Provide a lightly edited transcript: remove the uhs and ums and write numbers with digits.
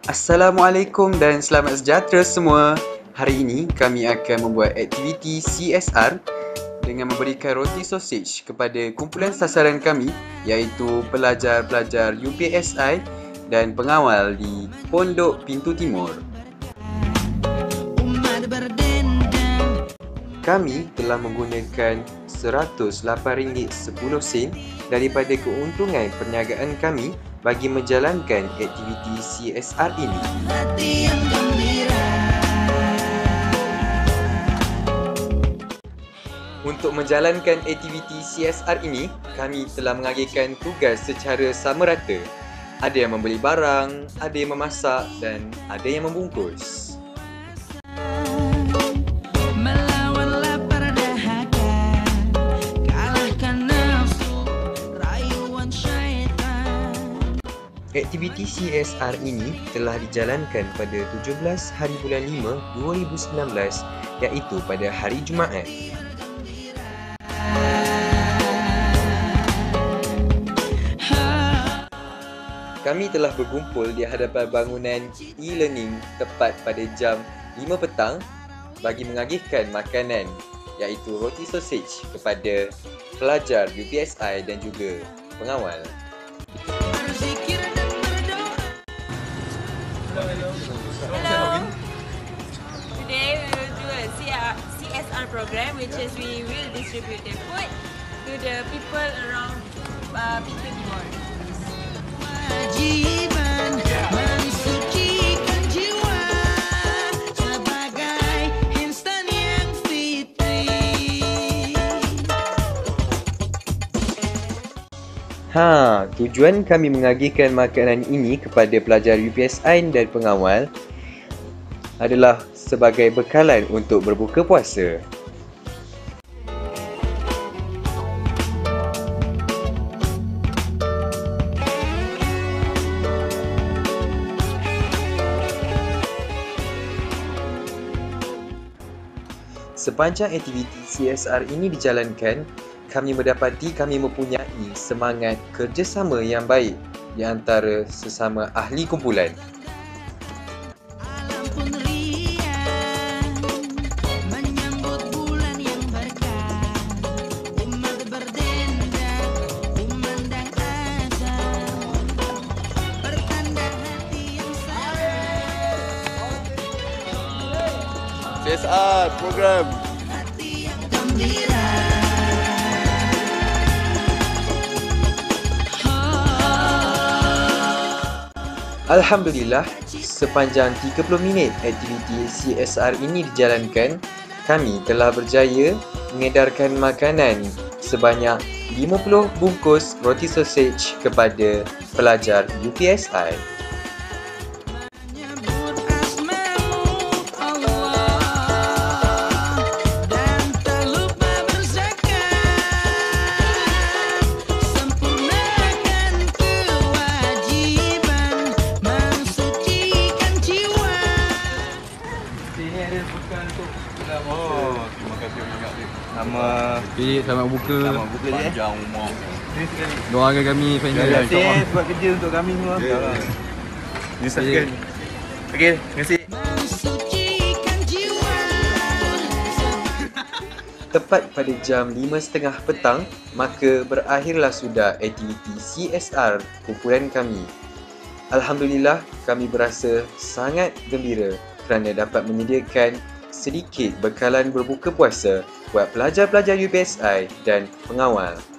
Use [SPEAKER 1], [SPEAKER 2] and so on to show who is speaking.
[SPEAKER 1] Assalamualaikum dan selamat sejahtera semua. Hari ini kami akan membuat aktiviti CSR dengan memberikan roti sausage kepada kumpulan sasaran kami iaitu pelajar-pelajar UPSI dan pengawal di Pondok Pintu Timur. Kami telah menggunakan RM108.10 daripada keuntungan perniagaan kami bagi menjalankan aktiviti CSR ini. Untuk menjalankan aktiviti CSR ini, kami telah mengagihkan tugas secara sama rata. Ada yang membeli barang, ada yang memasak dan ada yang membungkus. Aktiviti CSR ini telah dijalankan pada 17 hari bulan 5, 2019 iaitu pada hari Jumaat. Kami telah berkumpul di hadapan bangunan e-learning tepat pada jam 5 petang bagi mengagihkan makanan iaitu roti sausage kepada pelajar UPSI dan juga pengawal.
[SPEAKER 2] Hello. Today we will do a CSR program, which is we will distribute the food to the people around Pintu Timur.
[SPEAKER 1] Tujuan kami mengagihkan makanan ini kepada pelajar UPSI dan pengawal adalah sebagai bekalan untuk berbuka puasa. Sepanjang aktiviti CSR ini dijalankan, kami mendapati kami mempunyai semangat kerjasama yang baik di antara sesama ahli kumpulan.
[SPEAKER 3] CSR program.
[SPEAKER 1] Alhamdulillah, sepanjang 30 minit aktiviti CSR ini dijalankan, kami telah berjaya mengedarkan makanan sebanyak 50 bungkus roti sausage kepada pelajar UPSI.
[SPEAKER 3] Terima kasih banyak.
[SPEAKER 4] Sama Philip, selamat buka.
[SPEAKER 3] Selamat buka je. Panjang umur.
[SPEAKER 4] Doakan kami final.
[SPEAKER 3] Terima kasih buat kerja untuk kami semua. Nyusahkan. Okey, terima kasih.
[SPEAKER 1] Tepat pada jam 5.30 petang, maka berakhirlah sudah aktiviti CSR kumpulan kami. Alhamdulillah, kami berasa sangat gembira kerana dapat menyediakan sedikit bekalan berbuka puasa buat pelajar-pelajar UPSI dan pengawal.